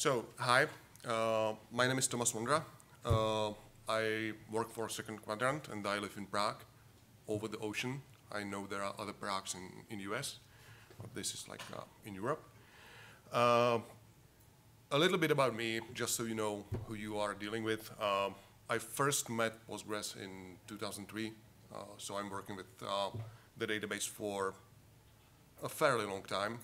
Hi, my name is Thomas Vondra. I work for Second Quadrant and I live in Prague, over the ocean. I know there are other Pragues in US, but this is like in Europe. A little bit about me, just so you know who you are dealing with. I first met Postgres in 2003, so I'm working with the database for a fairly long time.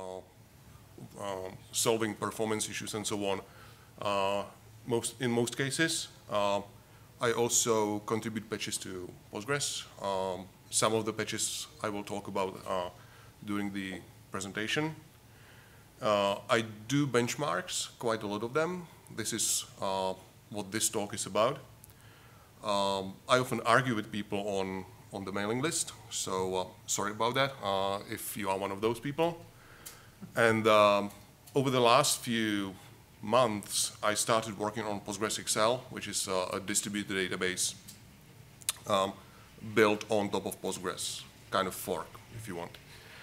Solving performance issues and so on. In most cases, I also contribute patches to Postgres. Some of the patches I will talk about during the presentation. I do benchmarks, quite a lot of them. This is what this talk is about. I often argue with people on the mailing list, so sorry about that if you are one of those people. And over the last few months, I started working on Postgres-XL, which is a distributed database built on top of Postgres, kind of fork, if you want.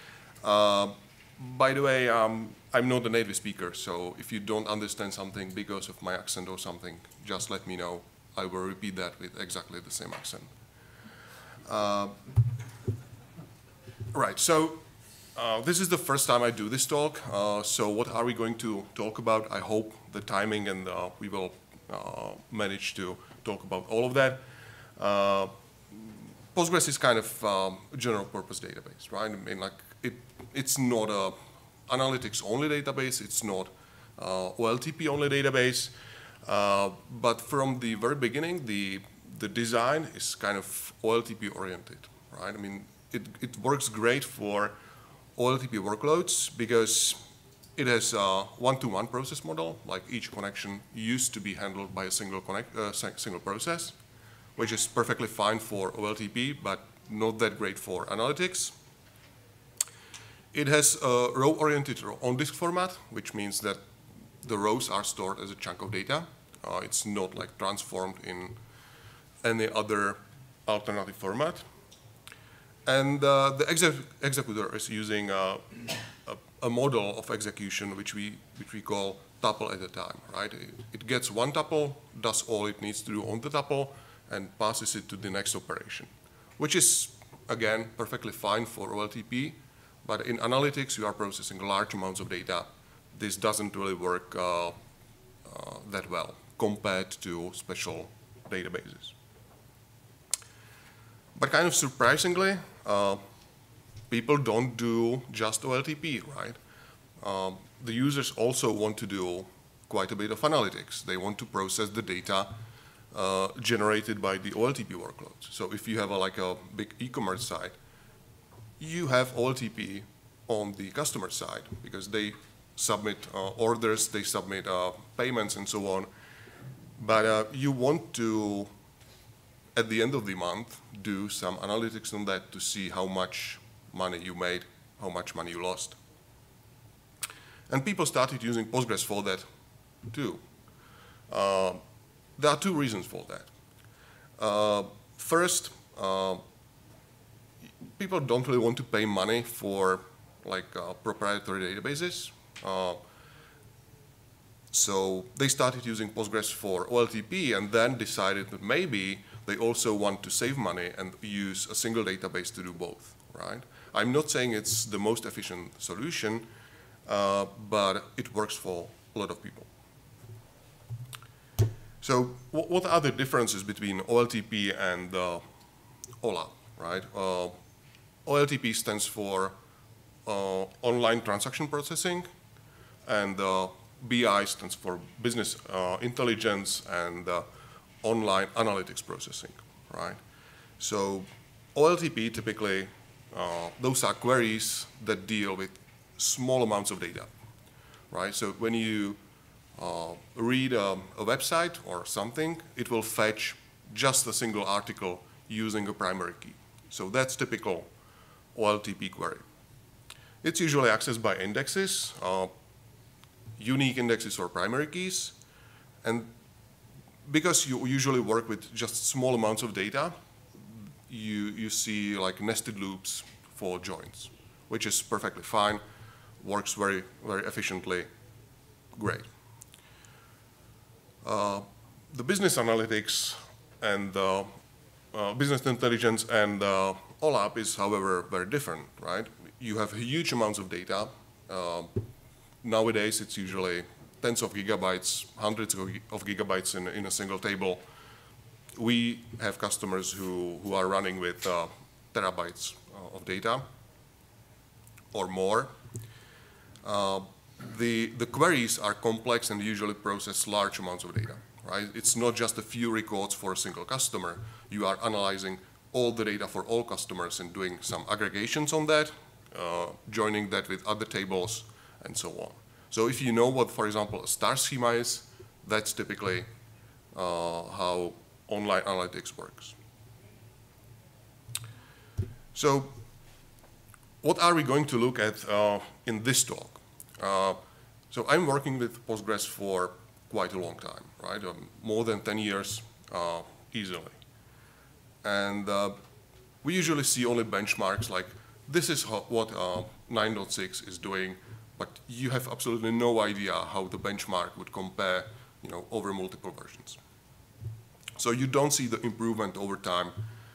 By the way, I'm not a native speaker, so if you don't understand something because of my accent or something, just let me know. I will repeat that with exactly the same accent. Right, so this is the first time I do this talk, so what are we going to talk about? I hope the timing and we will manage to talk about all of that. Postgres is kind of a general purpose database, right? I mean, like it's not a analytics only database, it's not OLTP only database, but from the very beginning, the design is kind of OLTP oriented, right? I mean, it works great for OLTP workloads because it has a one-to-one process model, like each connection used to be handled by a single process, which is perfectly fine for OLTP, but not that great for analytics. It has a row-oriented on-disk format, which means that the rows are stored as a chunk of data. It's not like transformed in any other alternative format. And the executor is using a model of execution which we call tuple at a time, right? It gets one tuple, does all it needs to do on the tuple, and passes it to the next operation, which is, again, perfectly fine for OLTP, but in analytics, you are processing large amounts of data. This doesn't really work that well compared to special databases. But kind of surprisingly, people don't do just OLTP, right? The users also want to do quite a bit of analytics. They want to process the data generated by the OLTP workloads. So if you have like a big e-commerce site, you have OLTP on the customer side because they submit orders, they submit payments and so on. But you want to, at the end of the month, do some analytics on that to see how much money you made, how much money you lost. And people started using Postgres for that too. There are two reasons for that. First, people don't really want to pay money for like proprietary databases. So they started using Postgres for OLTP and then decided that maybe they also want to save money and use a single database to do both, right? I'm not saying it's the most efficient solution, but it works for a lot of people. So what are the differences between OLTP and OLAP, right? OLTP stands for online transaction processing, and BI stands for business intelligence and online analytics processing, right? So OLTP typically, those are queries that deal with small amounts of data, right? So when you read a website or something, it will fetch just a single article using a primary key. So that's typical OLTP query. It's usually accessed by indexes, unique indexes or primary keys, and because you usually work with just small amounts of data, you see like nested loops for joins, which is perfectly fine, works very, very efficiently, great. The business analytics and business intelligence and OLAP is, however, very different, right? You have huge amounts of data. Nowadays, it's usually tens of gigabytes, hundreds of gigabytes in a single table. We have customers who are running with terabytes of data or more. The queries are complex and usually process large amounts of data, right? It's not just a few records for a single customer. You are analyzing all the data for all customers and doing some aggregations on that, joining that with other tables, and so on. So if you know what, for example, a star schema is, that's typically how online analytics works. So what are we going to look at in this talk? So I'm working with Postgres for quite a long time, right? More than 10 years easily. And we usually see only benchmarks like this is what 9.6 is doing, but you have absolutely no idea how the benchmark would compare, over multiple versions. So you don't see the improvement over time,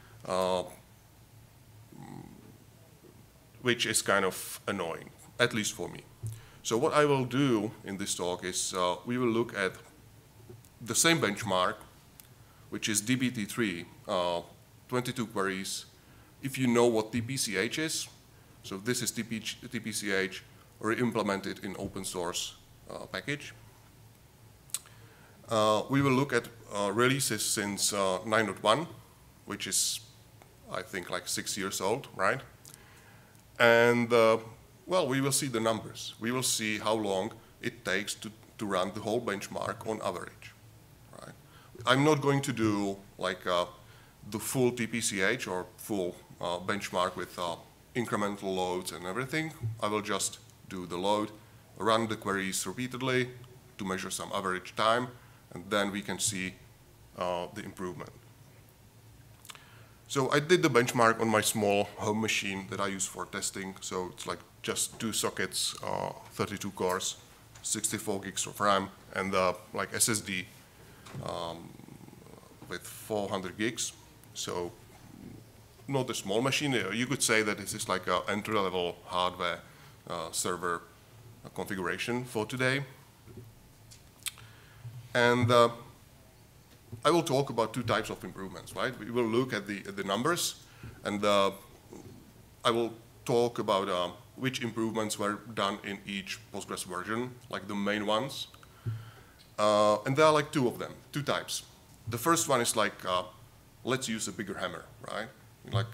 which is kind of annoying, at least for me. So what I will do in this talk is we will look at the same benchmark, which is dbt3, 22 queries. If you know what TPCH is, so this is TPCH, re-implemented in open source package. We will look at releases since 9.1, which is, I think, like 6 years old, right? And well, we will see the numbers. We will see how long it takes to run the whole benchmark on average, right? I'm not going to do like the full TPCH or full benchmark with incremental loads and everything. I will just do the load, run the queries repeatedly to measure some average time, and then we can see the improvement. So I did the benchmark on my small home machine that I use for testing. So it's like just 2 sockets, 32 cores, 64 gigs of RAM, and like SSD with 400 gigs. So not a small machine. You could say that this is like an entry-level hardware server configuration for today. And I will talk about 2 types of improvements, right? We will look at the numbers, and I will talk about which improvements were done in each Postgres version, like the main ones. And there are like 2 of them, 2 types. The first one is like, let's use a bigger hammer, right? Like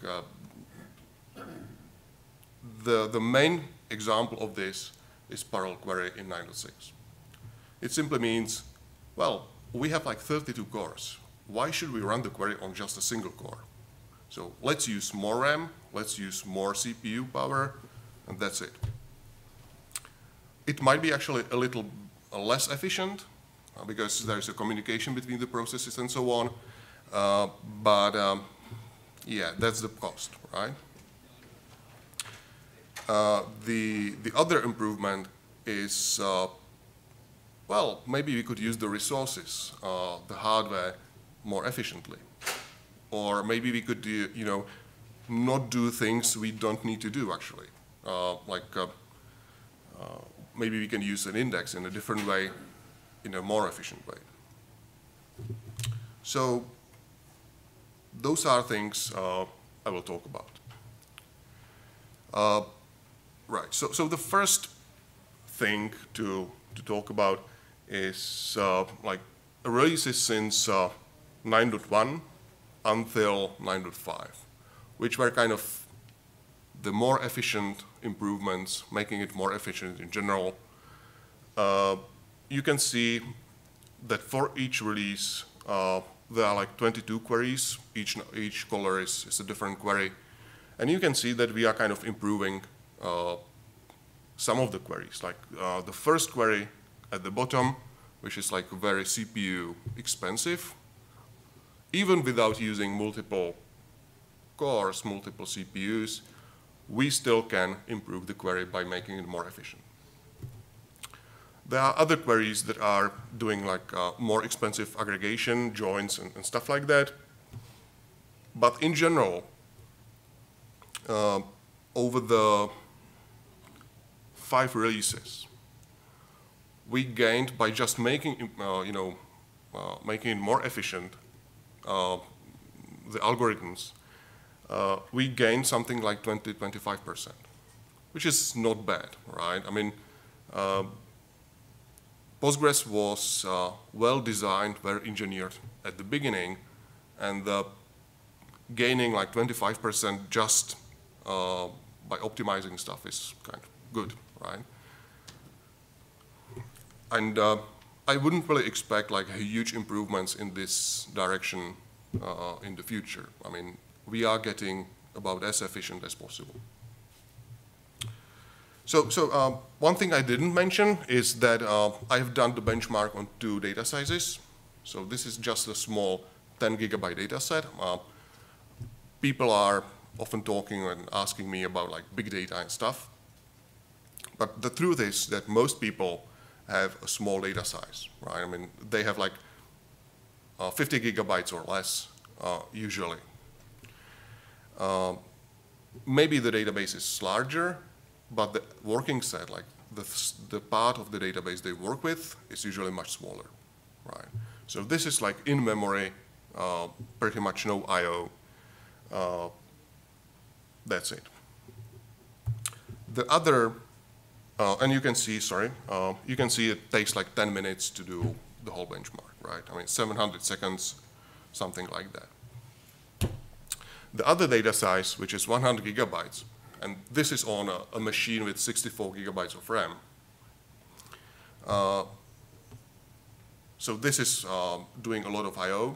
the main example of this is parallel query in 9.6. It simply means, well, we have like 32 cores. Why should we run the query on just a single core? So let's use more RAM, let's use more CPU power, and that's it. It might be actually a little less efficient because there's a communication between the processes and so on. But yeah, that's the cost, right? The other improvement is, well, maybe we could use the resources, the hardware, more efficiently. Or maybe we could do, not do things we don't need to do, actually. Maybe we can use an index in a different way, in a more efficient way. So those are things I will talk about. Right, so the first thing to talk about is like releases since 9.1 until 9.5, which were kind of the more efficient improvements, making it more efficient in general. You can see that for each release, there are like 22 queries. Each color is a different query. And you can see that we are kind of improving some of the queries. Like the first query at the bottom, which is like very CPU expensive, even without using multiple cores, multiple CPUs, we still can improve the query by making it more efficient. There are other queries that are doing like more expensive aggregation, joins, and stuff like that. But in general, over the 5 releases, we gained by just making, making it more efficient, the algorithms, we gained something like 20–25%, which is not bad, right? I mean, Postgres was well designed, very engineered at the beginning, and gaining like 25% just by optimizing stuff is kind of good, right? And I wouldn't really expect like huge improvements in this direction in the future. I mean, we are getting about as efficient as possible. So one thing I didn't mention is that I've done the benchmark on 2 data sizes. So this is just a small 10 gigabyte data set. People are often talking and asking me about like big data and stuff. But the truth is that most people have a small data size, right? I mean, they have like 50 gigabytes or less usually. Maybe the database is larger, but the working set, like the part of the database they work with, is usually much smaller, right? So this is like in memory, pretty much no I/O. That's it. The other, and you can see, you can see it takes like 10 minutes to do the whole benchmark, right? I mean, 700 seconds, something like that. The other data size, which is 100 gigabytes, and this is on a machine with 64 gigabytes of RAM. So this is doing a lot of I/O.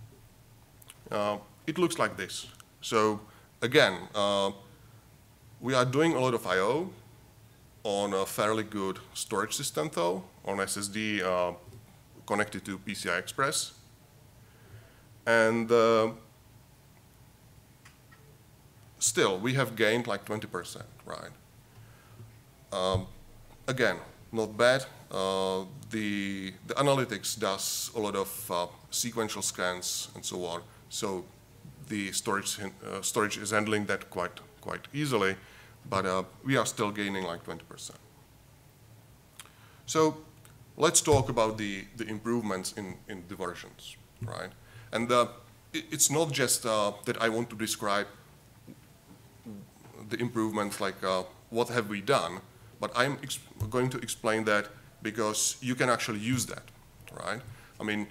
It looks like this. So again, we are doing a lot of I/O on a fairly good storage system, though, on SSD connected to PCI Express. And still, we have gained like 20%, right? Again, not bad. The analytics does a lot of sequential scans and so on. So the storage is handling that quite easily, but we are still gaining like 20%. So let's talk about the improvements in the versions, right? And it's not just that I want to describe the improvements, like what have we done, but I'm going to explain that because you can actually use that, right? I mean,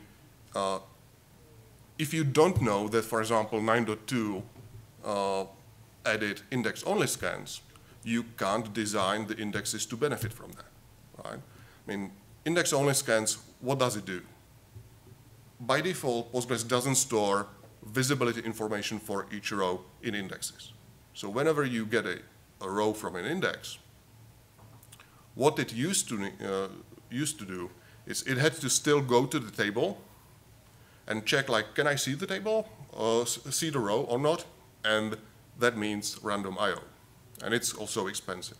if you don't know that, for example, 9.2 added index-only scans, you can't design the indexes to benefit from that, right? I mean, index-only scans, what does it do? By default, Postgres doesn't store visibility information for each row in indexes. So whenever you get a row from an index, what it used to do is it had to still go to the table and check, like, can I see the table, see the row or not? And that means random I/O. And it's also expensive.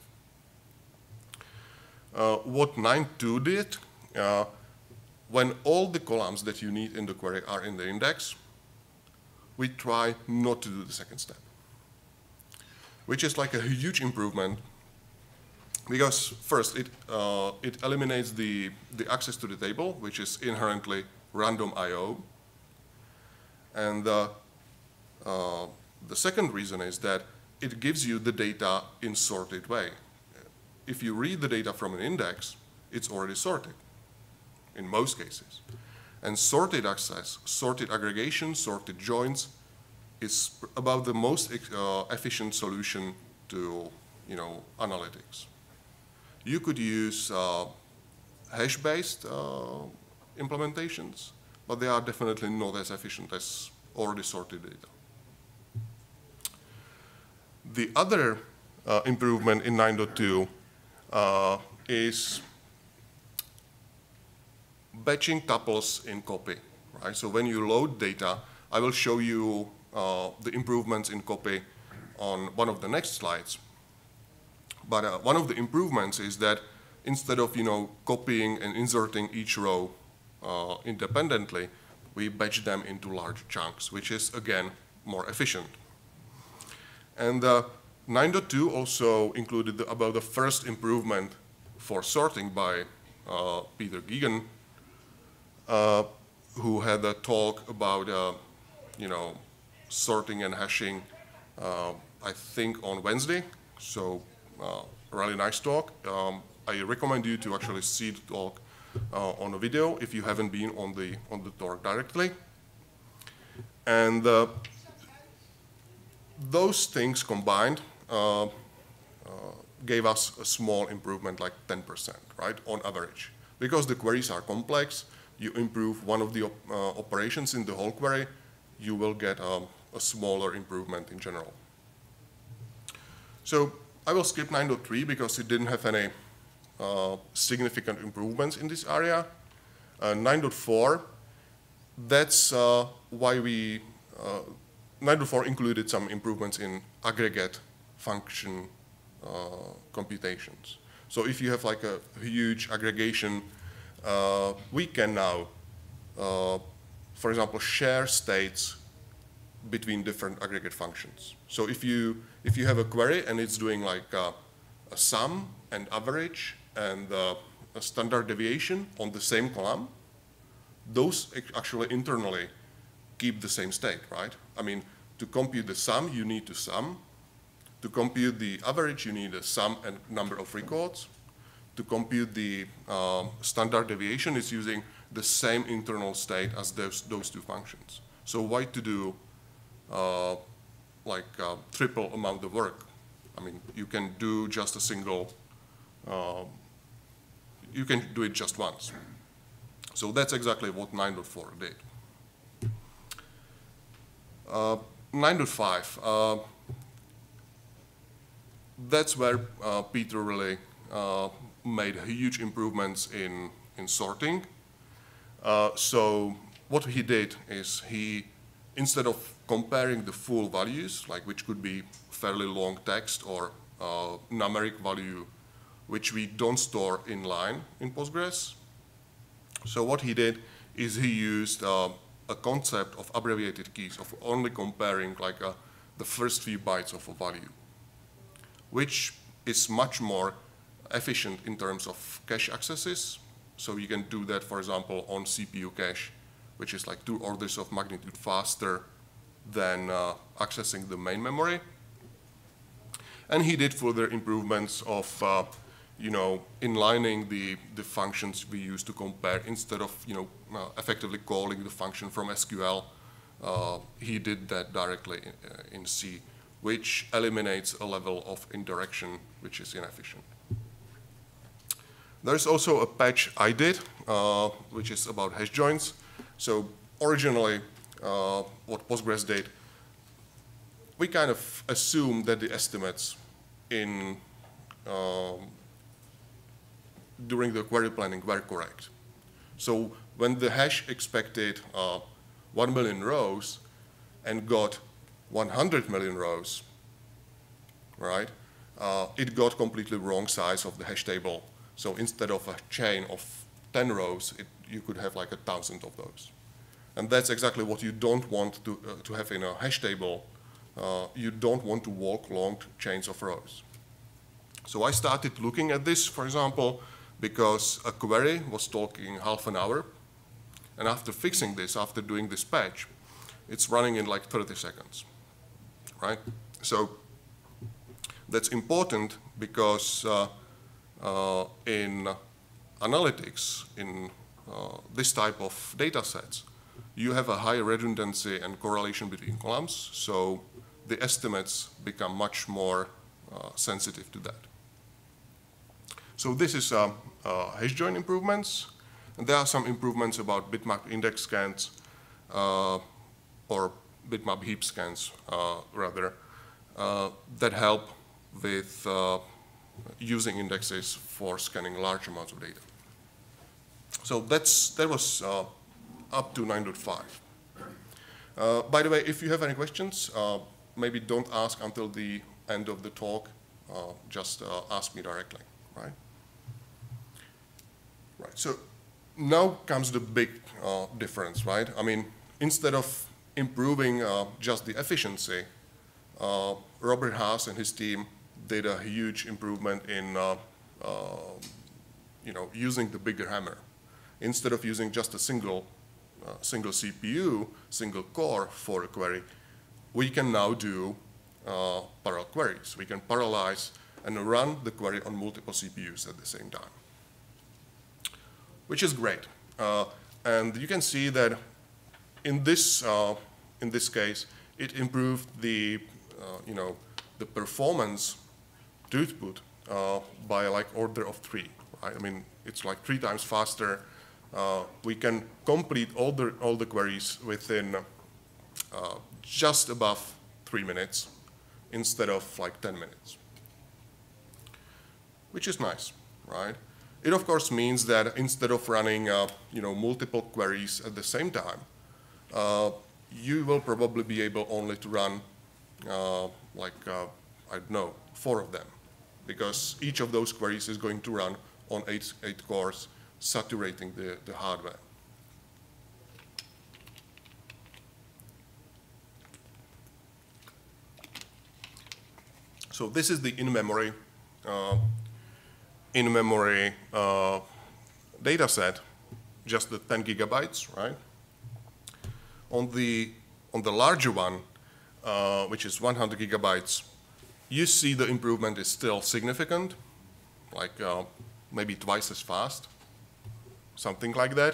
What 9.2 did, when all the columns that you need in the query are in the index, we try not to do the second step, which is like a huge improvement, because first it eliminates the access to the table, which is inherently random I/O, and the second reason is that it gives you the data in sorted way. If you read the data from an index, it's already sorted in most cases, and sorted access, sorted aggregation, sorted joins is about the most efficient solution to, analytics. You could use hash-based implementations, but they are definitely not as efficient as already sorted data. The other improvement in 9.2 is batching tuples in copy, right? So when you load data, I will show you the improvements in copy on one of the next slides. But one of the improvements is that instead of copying and inserting each row independently, we batch them into large chunks, which is again more efficient. And 9.2 also included about the first improvement for sorting by Peter Geoghegan, who had a talk about sorting and hashing, I think on Wednesday. So really nice talk. I recommend you to actually see the talk on a video if you haven't been on the talk directly. And those things combined gave us a small improvement, like 10%, right, on average. Because the queries are complex, you improve one of the operations in the whole query, you will get a smaller improvement in general. So I will skip 9.3 because it didn't have any significant improvements in this area. 9.4, that's why we, 9.4 included some improvements in aggregate function computations. So if you have like a huge aggregation, we can now, for example, share states between different aggregate functions. So if you have a query and it's doing like a sum and average and a standard deviation on the same column, those actually internally keep the same state, right? I mean, to compute the sum, you need to sum. To compute the average, you need a sum and number of records. To compute the standard deviation, it's using the same internal state as those two functions. So why to do triple amount of work? I mean, you can do just a single, you can do it just once. So that's exactly what 9.4 did. 9.5, that's where Peter really made huge improvements in sorting. So what he did is instead of comparing the full values, like which could be fairly long text or numeric value, which we don't store in line in Postgres. So what he did is he used a concept of abbreviated keys, of only comparing like the first few bytes of a value, which is much more efficient in terms of cache accesses. So you can do that, for example, on CPU cache, which is like 2 orders of magnitude faster than accessing the main memory. And he did further improvements of inlining the functions we use to compare. Instead of effectively calling the function from SQL, he did that directly in C, which eliminates a level of indirection which is inefficient. There's also a patch I did, which is about hash joins. So originally, what Postgres did, we kind of assumed that the estimates during the query planning were correct. So when the hash expected 1 million rows and got 100 million rows, right, it got completely wrong size of the hash table. So instead of a chain of 10 rows, you could have like 1,000 of those. And that's exactly what you don't want to have in a hash table. You don't want to walk long chains of rows. So I started looking at this, for example, because a query was taking half an hour. And after fixing this, after doing this patch, it's running in like 30 seconds, right? So that's important because in analytics, in this type of data sets, you have a high redundancy and correlation between columns, so the estimates become much more sensitive to that. So this is hash join improvements, and there are some improvements about bitmap index scans, or bitmap heap scans, rather, that help with using indexes for scanning large amounts of data. So that was up to 9.5. By the way, if you have any questions, maybe don't ask until the end of the talk. Just ask me directly, right? Right. So now comes the big difference, right? I mean, instead of improving just the efficiency, Robert Haas and his team did a huge improvement in using the bigger hammer. Instead of using just a single CPU, single core for a query, we can now do parallel queries. We can parallelize and run the query on multiple CPUs at the same time, which is great. And you can see that in this case, it improved the the performance throughput by like order of 3. Right? I mean, it's like 3 times faster. We can complete all the queries within just above 3 minutes instead of like 10 minutes, which is nice, right? It of course means that instead of running multiple queries at the same time, you will probably be able only to run I don't know, 4 of them, because each of those queries is going to run on 8 cores, saturating the hardware. So this is the in-memory data set, just the 10 gigabytes, right? On the larger one, which is 100 gigabytes, you see the improvement is still significant, like maybe twice as fast, something like that,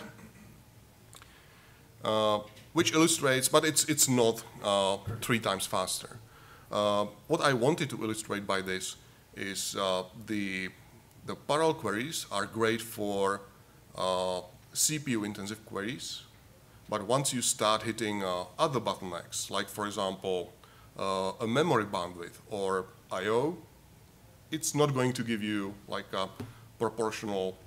which illustrates, but it's not 3 times faster. What I wanted to illustrate by this is the parallel queries are great for CPU-intensive queries, but once you start hitting other bottlenecks, like for example, a memory bandwidth or I/O, it's not going to give you like a proportional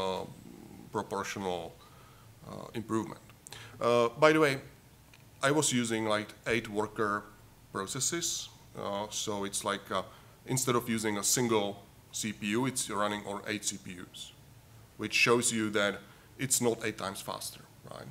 improvement. By the way, I was using like 8 worker processes, so it's like instead of using a single CPU, it's running on 8 CPUs, which shows you that it's not 8 times faster, right?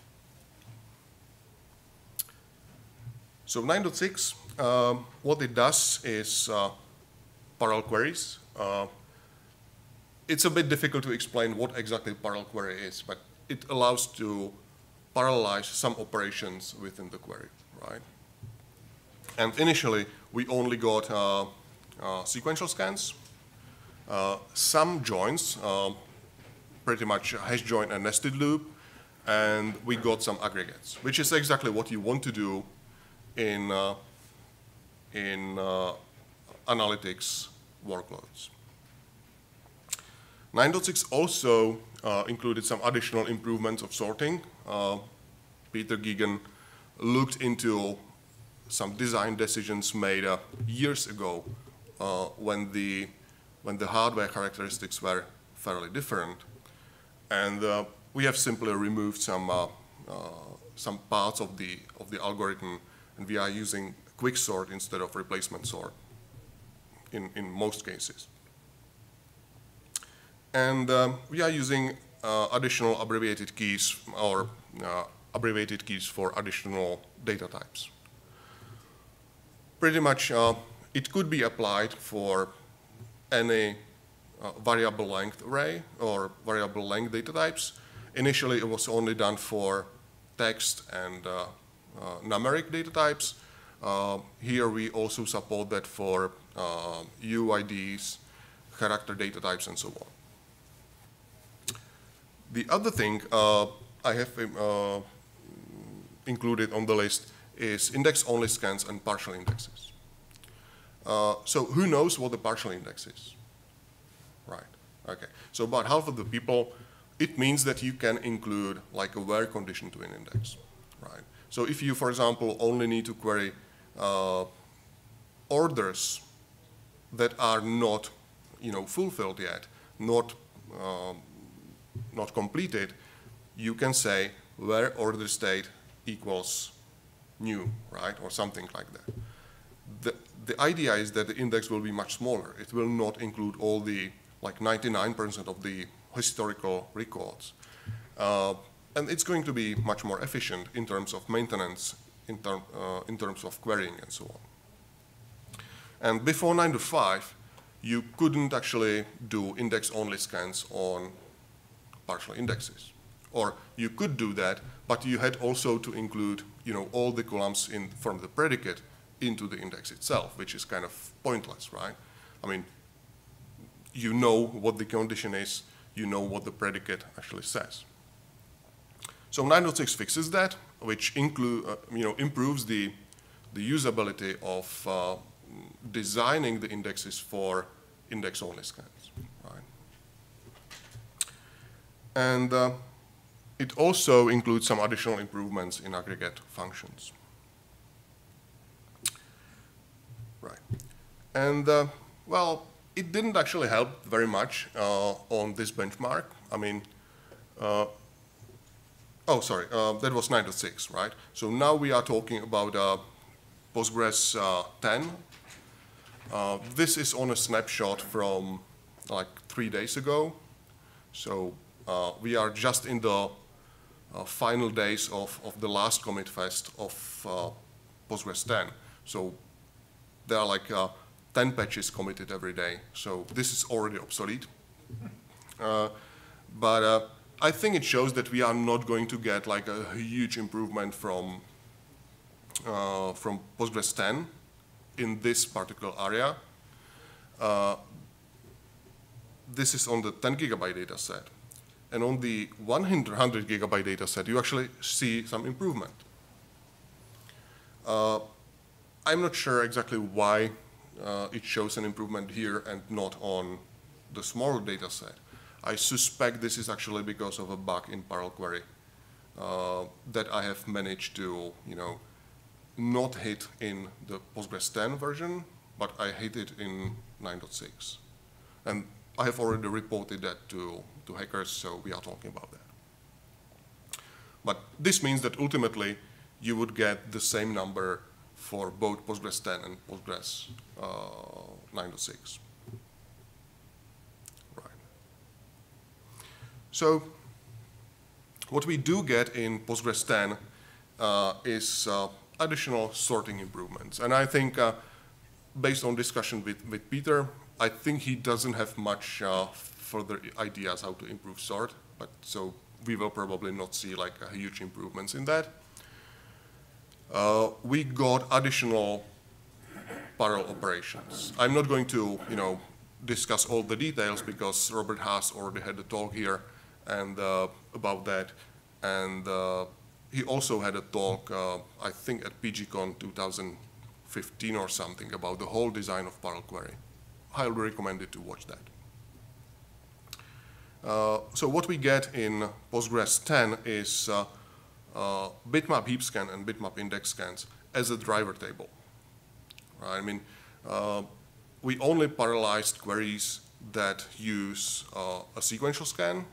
So 9.6, what it does is parallel queries. It's a bit difficult to explain what exactly parallel query is, but it allows to parallelize some operations within the query, right? And initially, we only got sequential scans, some joins, pretty much a hash join and nested loop, and we got some aggregates, which is exactly what you want to do in analytics workloads. 9.6 also included some additional improvements of sorting. Peter Geoghegan looked into some design decisions made years ago when the hardware characteristics were fairly different, and we have simply removed some parts of the algorithm, and we are using quicksort instead of replacement sort in most cases. And we are using additional abbreviated keys or abbreviated keys for additional data types. Pretty much it could be applied for any variable length array or variable length data types. Initially it was only done for text and numeric data types. Here we also support that for UIDs, character data types, and so on. The other thing I have included on the list is index-only scans and partial indexes. So who knows what the partial index is? Right, okay. So about half of the people, it means that you can include like a where condition to an index, right? So if you, for example, only need to query orders that are not, fulfilled yet, not completed, you can say where order state equals new, right, or something like that. The idea is that the index will be much smaller. It will not include all the, like 99% historical records. And it's going to be much more efficient in terms of maintenance, in terms of querying and so on. And before 9.5, you couldn't actually do index-only scans on partial indexes. Or you could do that, but you had also to include, all the columns from the predicate into the index itself, which is kind of pointless, right? I mean, you know what the condition is, you know what the predicate actually says. So 9.6 fixes that, which improves the usability of designing the indexes for index-only scans, right? And it also includes some additional improvements in aggregate functions. Right. And, well, it didn't actually help very much on this benchmark. I mean, that was 9.6, right? So now we are talking about Postgres-10. This is on a snapshot from like 3 days ago. So we are just in the final days of the last commit fest of Postgres-10. So there are like 10 patches committed every day. So this is already obsolete. But I think it shows that we are not going to get like a huge improvement from Postgres-10 in this particular area. This is on the 10 gigabyte data set. And on the 100 gigabyte data set, you actually see some improvement. I'm not sure exactly why it shows an improvement here and not on the smaller data set. I suspect this is actually because of a bug in parallel query that I have managed to, not hit in the Postgres-10 version, but I hit it in 9.6. And I have already reported that to hackers, so we are talking about that. But this means that ultimately you would get the same number for both Postgres-10 and Postgres 9.6. Right. So what we do get in Postgres-10 is additional sorting improvements. And I think based on discussion with Peter, I think he doesn't have much further ideas how to improve sort, but so we will probably not see like huge improvements in that. We got additional parallel operations. I'm not going to, discuss all the details because Robert Haas already had a talk here and about that, and he also had a talk, I think at PGCon 2015 or something, about the whole design of parallel query. Highly recommended to watch that. So what we get in Postgres-10 is bitmap heap scan and bitmap index scans as a driver table. Right? I mean, we only parallelized queries that use a sequential scan.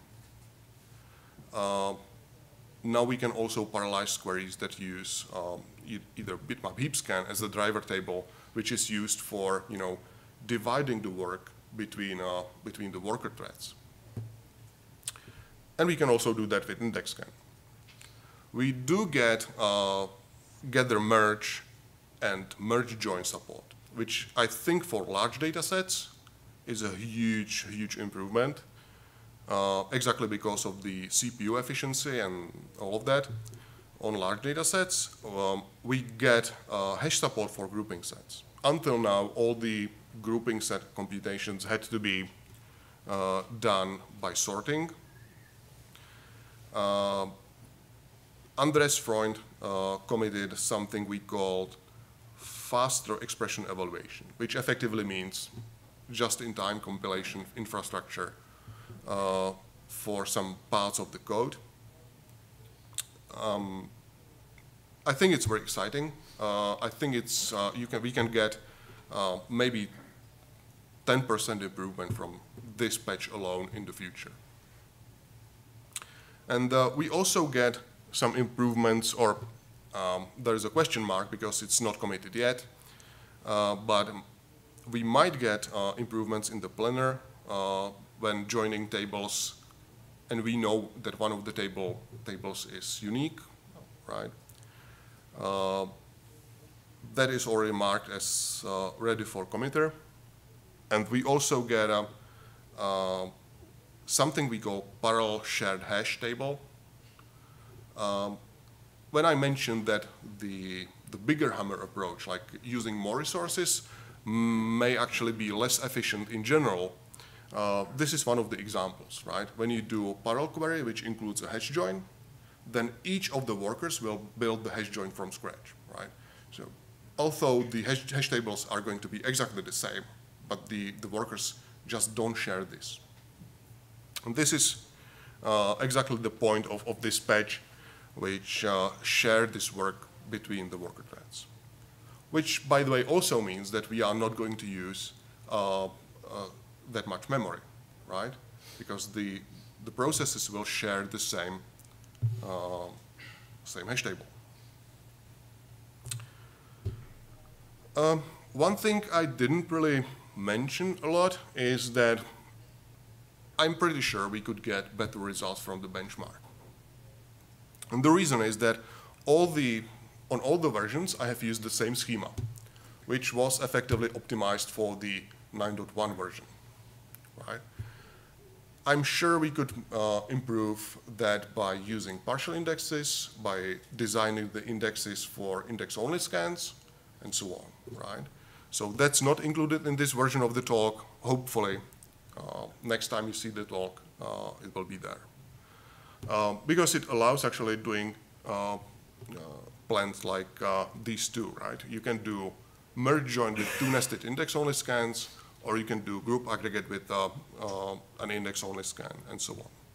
Now we can also parallelize queries that use either bitmap heap scan as a driver table, which is used for dividing the work between the worker threads. And we can also do that with index scan. We do get gather merge and merge join support, which I think for large data sets is a huge, huge improvement, exactly because of the CPU efficiency and all of that. On large data sets, we get hash support for grouping sets. Until now, all the grouping set computations had to be done by sorting. Andres Freund committed something we called faster expression evaluation, which effectively means just-in-time compilation infrastructure for some parts of the code. I think it's very exciting. I think it's we can get maybe 10% improvement from this patch alone in the future. And we also get some improvements, or there is a question mark because it's not committed yet, but we might get improvements in the planner when joining tables and we know that one of the tables is unique, right? That is already marked as ready for committer. And we also get something we call parallel shared hash table. When I mentioned that the bigger hammer approach, like using more resources, may actually be less efficient in general, this is one of the examples, right? When you do a parallel query, which includes a hash join, then each of the workers will build the hash join from scratch, right? So although the hash tables are going to be exactly the same, but the workers just don't share this. And this is exactly the point of this patch, which shared this work between the worker threads. Which, by the way, also means that we are not going to use that much memory, right? Because the processes will share the same hash table. One thing I didn't really mention a lot is that I'm pretty sure we could get better results from the benchmark. And the reason is that on all the versions, I have used the same schema, which was effectively optimized for the 9.1 version, right? I'm sure we could improve that by using partial indexes, by designing the indexes for index-only scans, and so on, right? So that's not included in this version of the talk. Hopefully, next time you see the talk, it will be there. Because it allows actually doing plans like these two, right? You can do merge join with two nested index-only scans, or you can do group aggregate with an index-only scan, and so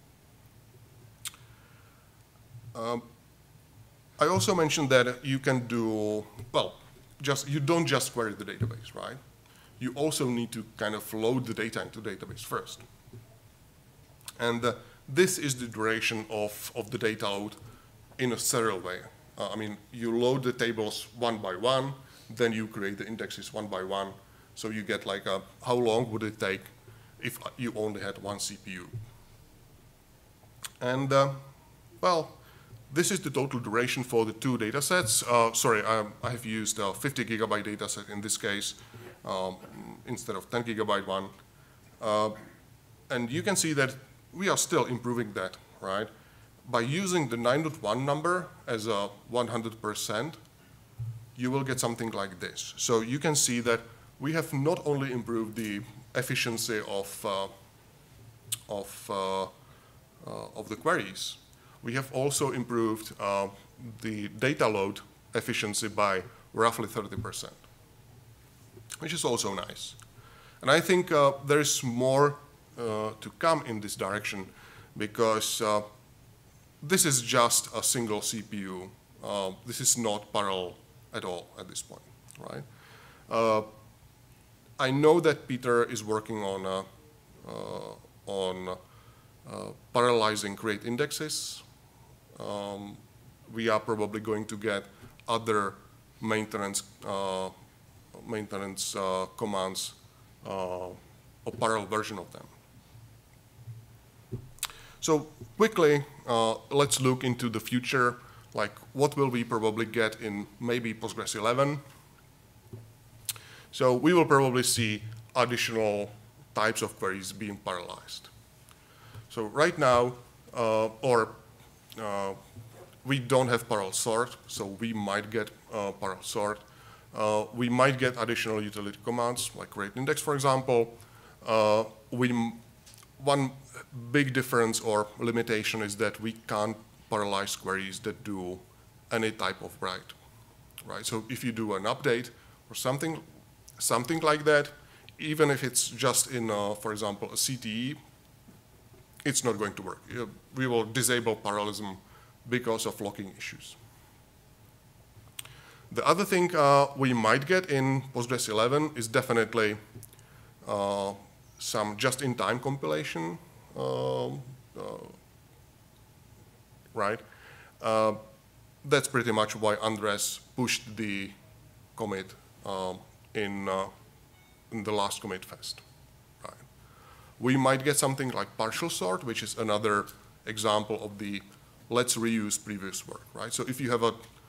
on. I also mentioned that you can do, well, you don't just query the database, right? You also need to kind of load the data into the database first. And this is the duration of the data load in a serial way. I mean, you load the tables one by one, then you create the indexes one by one. So you get like how long would it take if you only had one CPU. And well, this is the total duration for the two data sets. Sorry, I have used a 50 gigabyte data set in this case instead of 10 gigabyte one. And you can see that we are still improving that, right? By using the 9.1 number as a 100%, you will get something like this. So you can see that we have not only improved the efficiency of the queries, we have also improved the data load efficiency by roughly 30%, which is also nice. And I think there is more to come in this direction because this is just a single CPU. This is not parallel at all at this point, right? I know that Peter is working on parallelizing create indexes. We are probably going to get other maintenance commands, a parallel version of them. So quickly, let's look into the future, like what will we probably get in maybe Postgres-XL. So we will probably see additional types of queries being parallelized. So right now, we don't have parallel sort, so we might get parallel sort. We might get additional utility commands, like create index, for example. One big difference or limitation is that we can't parallelize queries that do any type of write, right? So if you do an update or something like that, even if it's just in, for example, a CTE, it's not going to work. We will disable parallelism because of locking issues. The other thing we might get in Postgres-XL is definitely some just-in-time compilation, right? That's pretty much why Andres pushed the commit in the last commit fest, right? We might get something like partial sort, which is another example of the let's reuse previous work, right? So if you have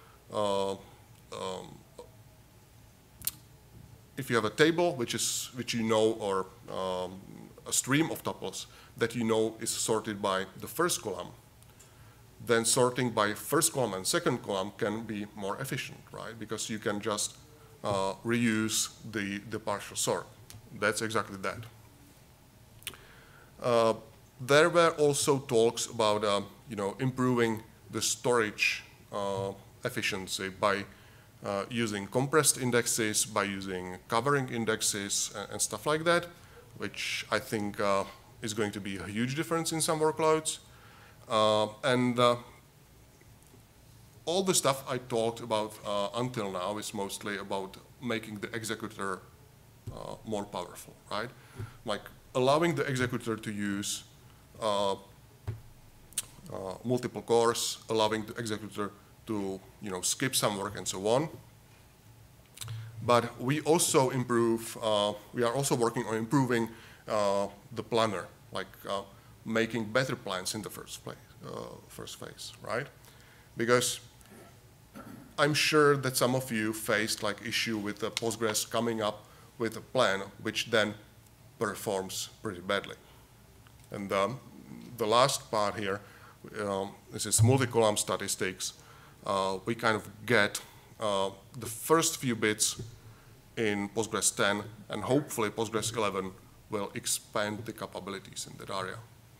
a table which you know, or a stream of tuples that you know is sorted by the first column, then sorting by first column and second column can be more efficient, right? Because you can just reuse the partial sort. That's exactly that. There were also talks about improving the storage efficiency by using compressed indexes, by using covering indexes and stuff like that, which I think is going to be a huge difference in some workloads. All the stuff I talked about until now is mostly about making the executor more powerful, right? Like allowing the executor to use multiple cores, allowing the executor to skip some work and so on. But we also we are also working on improving the planner, like making better plans in the first phase, right? Because I'm sure that some of you faced like issue with the Postgres coming up with a plan which then performs pretty badly. And the last part here, this is multi-column statistics. We kind of get the first few bits in Postgres 10, and hopefully Postgres 11 will expand the capabilities in that area.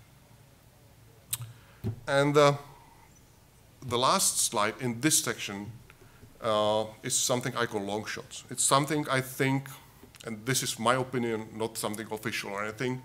And the last slide in this section is something I call long shots. It's something I think, and this is my opinion, not something official or anything.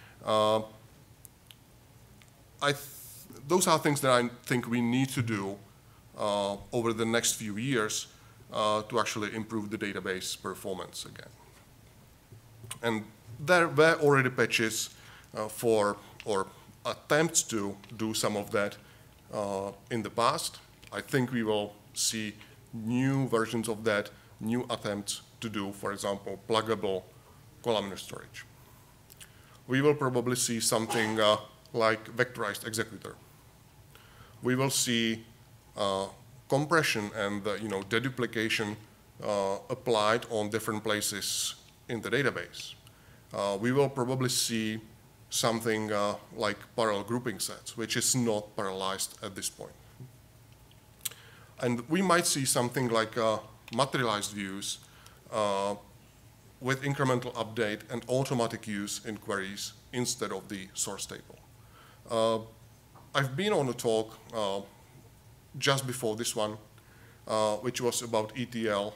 Those are things that I think we need to do over the next few years to actually improve the database performance again. And there were already patches for, or attempts to do some of that in the past. I think we will see new versions of that, new attempts to do, for example, pluggable columnar storage. We will probably see something like vectorized executor. We will see compression and deduplication applied on different places in the database. We will probably see something like parallel grouping sets, which is not parallelized at this point. And we might see something like materialized views with incremental update and automatic use in queries instead of the source table. I've been on a talk just before this one, which was about ETL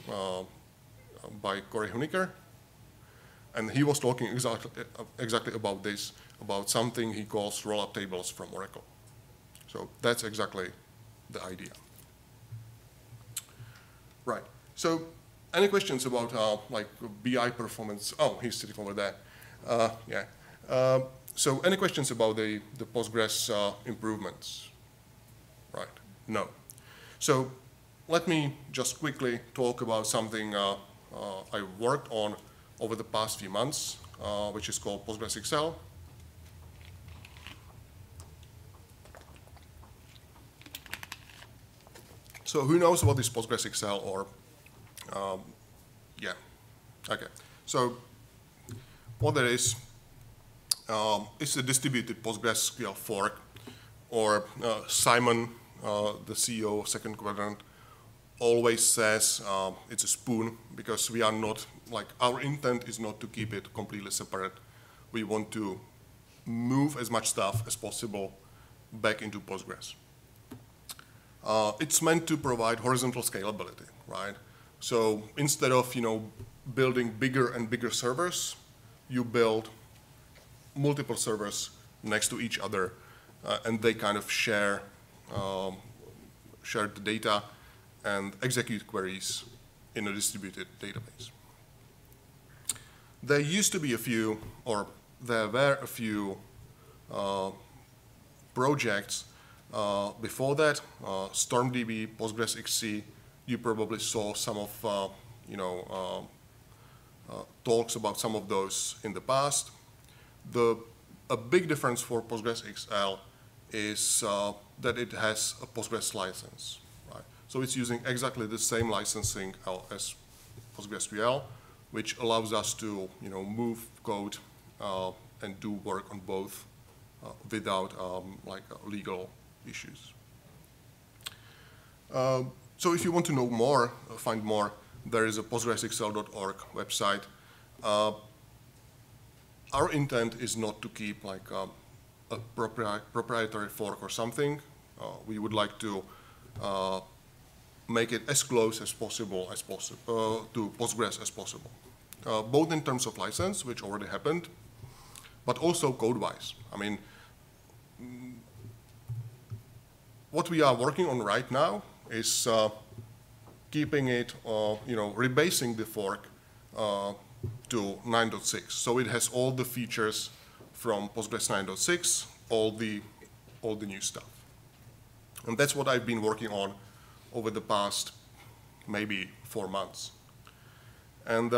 by Corey Hoeniker. And he was talking exactly about this, about something he calls roll-up tables from Oracle. So that's exactly the idea. Right. So any questions about like BI performance? Oh, he's sitting over there. Yeah. So any questions about the Postgres improvements? Right. No. So let me just quickly talk about something I worked on over the past few months, which is called Postgres-XL. So who knows what is Postgres-XL, or, yeah, okay. So what that is, it's a distributed PostgreSQL fork, or Simon, the CEO of Second Quadrant, always says it's a spoon, because we are not, like, our intent is not to keep it completely separate. We want to move as much stuff as possible back into Postgres. It's meant to provide horizontal scalability, right? So instead of building bigger and bigger servers, you build multiple servers next to each other, and they kind of share the data and execute queries in a distributed database. There used to be a few, or there were a few projects before that. StormDB, PostgresXC, you probably saw some of talks about some of those in the past. A big difference for PostgresXL is that it has a Postgres license, right? So it's using exactly the same licensing as PostgreSQL, which allows us to, move code and do work on both without legal issues. So if you want to know more, find more, there is a PostgreSQL.org website. Our intent is not to keep like a proprietary fork or something. We would like to make it as close as possible to Postgres as possible, both in terms of license, which already happened, but also code-wise. I mean, what we are working on right now is keeping it, rebasing the fork to 9.6. So it has all the features from Postgres 9.6, all the new stuff. And that's what I've been working on over the past maybe 4 months. And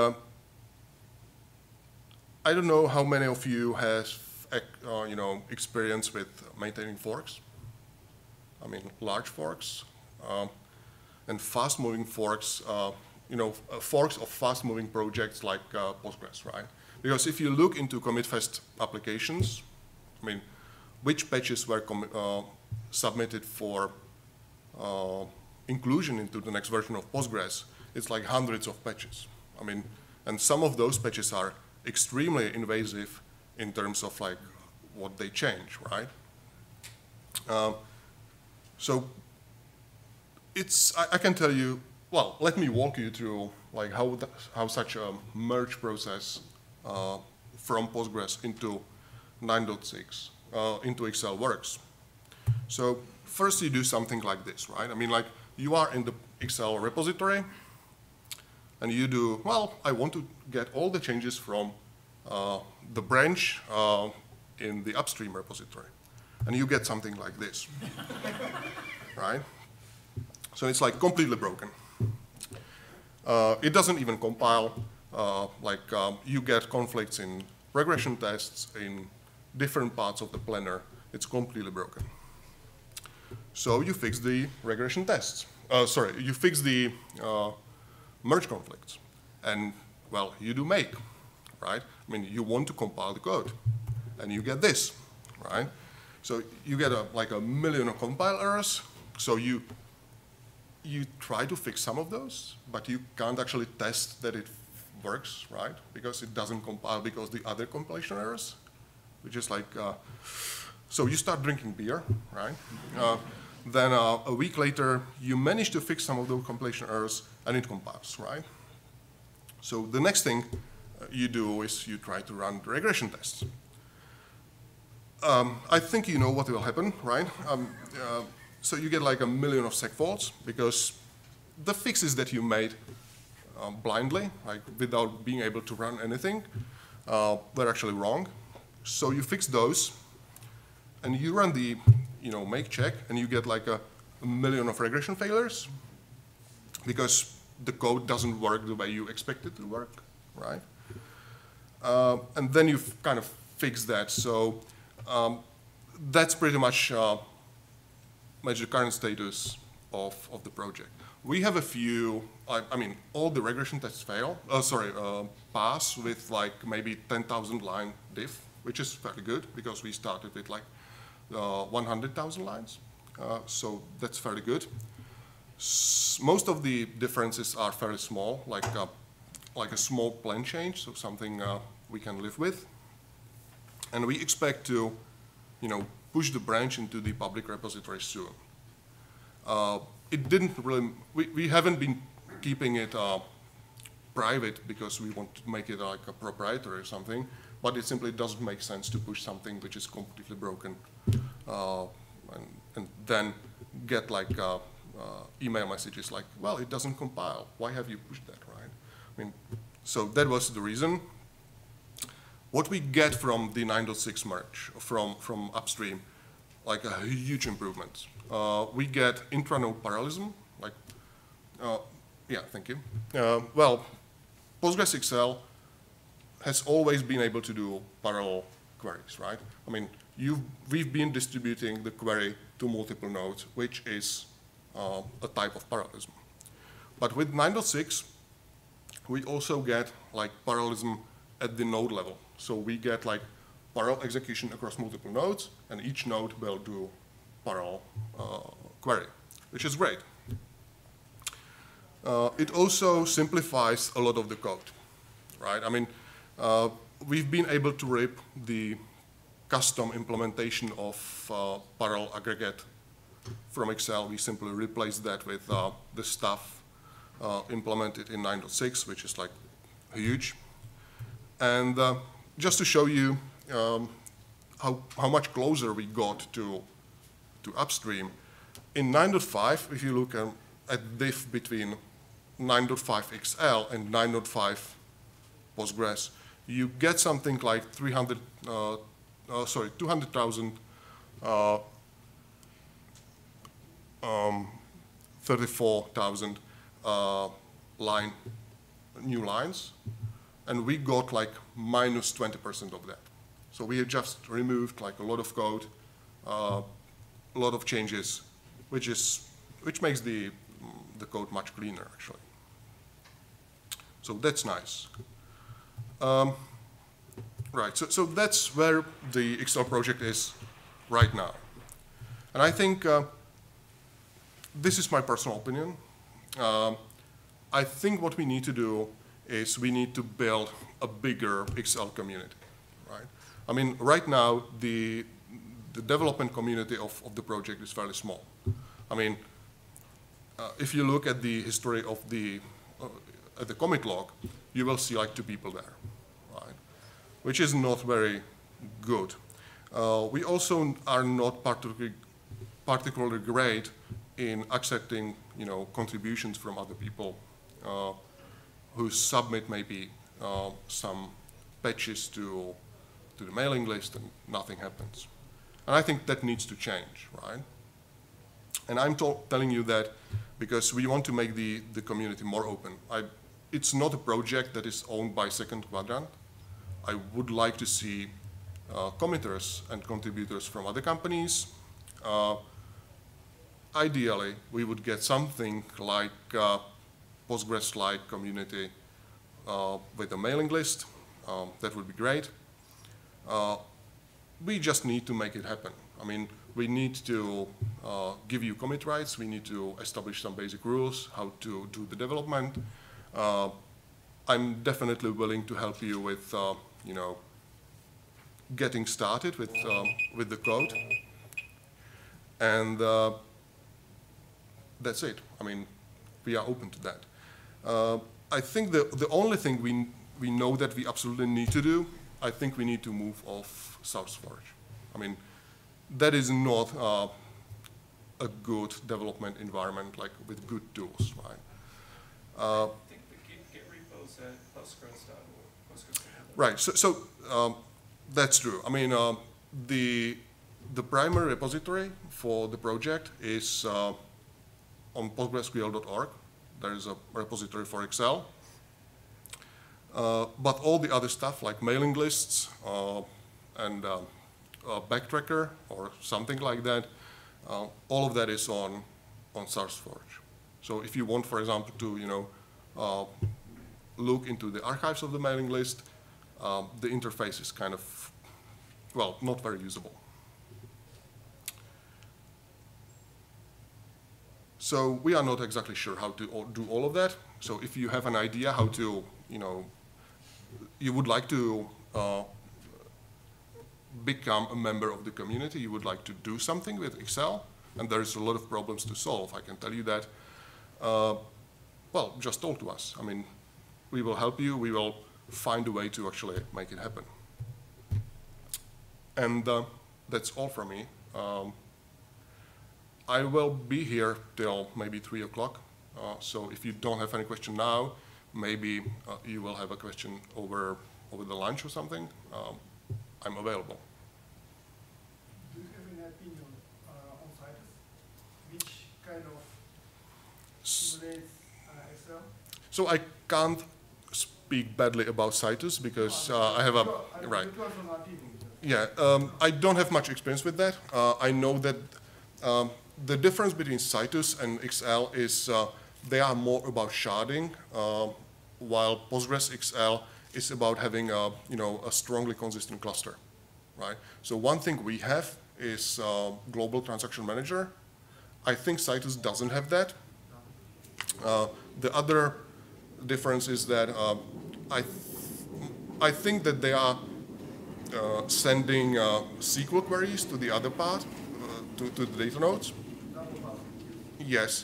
I don't know how many of you have experience with maintaining forks. I mean, large forks and fast-moving forks. Forks of fast-moving projects like Postgres, right? Because if you look into commit-fast applications, I mean, which patches were submitted for inclusion into the next version of Postgres, it's like hundreds of patches. I mean, and some of those patches are extremely invasive in terms of like what they change, right? So I can tell you, well, let me walk you through like how such a merge process from Postgres into 9.6 into Excel works. So first you do something like this, right? I mean, like you are in the Excel repository and you do, well, I want to get all the changes from the branch in the upstream repository. And you get something like this, right? So it's like completely broken. It doesn't even compile. You get conflicts in regression tests in different parts of the planner. It's completely broken. So you fix the regression tests. You fix the merge conflicts. And, well, you do make, right? I mean, you want to compile the code. And you get this, right? So you get like a million of compile errors. So you try to fix some of those, but you can't actually test that it works, right? Because it doesn't compile because the other compilation errors, which is like, so you start drinking beer, right? Then a week later, you manage to fix some of those compilation errors and it compiles, right? So the next thing you do is you try to run the regression tests. I think you know what will happen, right? So you get like a million of seg faults because the fixes that you made blindly, like without being able to run anything, were actually wrong. So you fix those, and you run the make check, and you get like a million of regression failures because the code doesn't work the way you expect it to work, right? And then you kind of fix that. So that's pretty much the current status of the project. We have a few, I mean, all the regression tests pass with like maybe 10,000 line diff, which is very good because we started with like 100,000 lines. So that's very good. Most of the differences are fairly small, like a small plan change, so something we can live with. And we expect to, push the branch into the public repository soon. It didn't really, we haven't been keeping it private because we want to make it like a proprietary or something, but it simply doesn't make sense to push something which is completely broken and then get like email messages like, well, it doesn't compile. Why have you pushed that, right? I mean, so that was the reason. What we get from the 9.6 merge, from upstream, like a huge improvement. We get intranode parallelism, like, yeah, thank you. Well, Postgres-XL has always been able to do parallel queries, right? I mean, we've been distributing the query to multiple nodes, which is a type of parallelism. But with 9.6, we also get like parallelism at the node level. So we get like parallel execution across multiple nodes, and each node will do parallel query, which is great. It also simplifies a lot of the code, right? I mean, we've been able to rip the custom implementation of parallel aggregate from Excel. We simply replaced that with the stuff implemented in 9.6, which is like huge. And just to show you how much closer we got to upstream, in 9.5, if you look at diff between 9.5 XL and 9.5 Postgres, you get something like 200,000 34,000 new lines, and we got like minus 20% of that. So we had just removed like a lot of code, a lot of changes, which makes the code much cleaner actually. So that's nice. Right, so that's where the XL project is right now. And I think this is my personal opinion. I think what we need to do is we need to build a bigger XL community, right? I mean, right now, the development community of the project is fairly small. I mean, if you look at the history of the commit log, you will see like 2 people there, right? Which is not very good. We also are not particularly great in accepting, contributions from other people who submit maybe some patches to the mailing list and nothing happens. And I think that needs to change, right? And I'm telling you that because we want to make the community more open. It's not a project that is owned by Second Quadrant. I would like to see committers and contributors from other companies. Ideally, we would get something like Postgres-like community with a mailing list. That would be great. We just need to make it happen. I mean, we need to give you commit rights. We need to establish some basic rules, how to do the development. I'm definitely willing to help you with, getting started with the code. And that's it. I mean, we are open to that. I think the only thing we know that we absolutely need to do, I think we need to move off SourceForge. I mean, that is not a good development environment, like with good tools, right? I think the Git repos at Postgres.org. Right. So that's true. I mean, the primary repository for the project is on ProstgreSQL.org. There is a repository for Excel. But all the other stuff like mailing lists and backtracker or something like that, all of that is on SourceForge. So if you want, for example, to look into the archives of the mailing list, the interface is kind of, well, not very usable. So we are not exactly sure how to do all of that. So if you have an idea how to, you would like to become a member of the community, you would like to do something with Excel, and there's a lot of problems to solve, I can tell you that, well, just talk to us. I mean, we will help you, we will find a way to actually make it happen. And that's all from me. I will be here till maybe 3 o'clock. So if you don't have any question now, maybe you will have a question over the lunch or something. I'm available. Do you have an opinion on Citus? Which kind of simulates Excel? So I can't speak badly about Citus because I have a, right. It was an opinion. Yeah, I don't have much experience with that. I know that the difference between Citus and XL is they are more about sharding, while Postgres-XL is about having a strongly consistent cluster, right? So one thing we have is global transaction manager. I think Citus doesn't have that. The other difference is that I think that they are sending SQL queries to the other part, to the data nodes. Yes.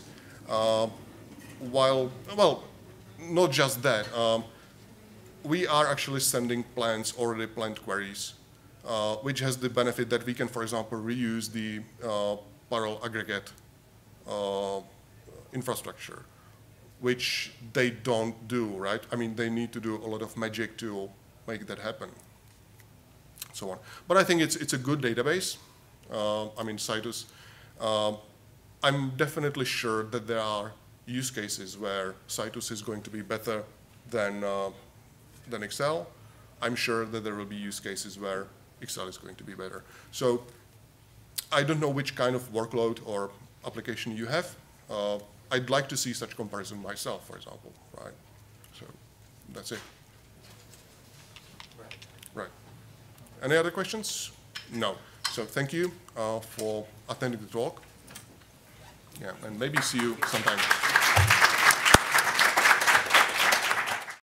Well, not just that. We are actually sending already planned queries, which has the benefit that we can, for example, reuse the parallel aggregate infrastructure, which they don't do, right? I mean, they need to do a lot of magic to make that happen, so on. But I think it's a good database. I mean, Citus. I'm definitely sure that there are use cases where Citus is going to be better than XL. I'm sure that there will be use cases where XL is going to be better. So I don't know which kind of workload or application you have. I'd like to see such comparison myself, for example, right? So that's it. Right. Any other questions? No. So thank you for attending the talk. Yeah, and maybe see you sometime.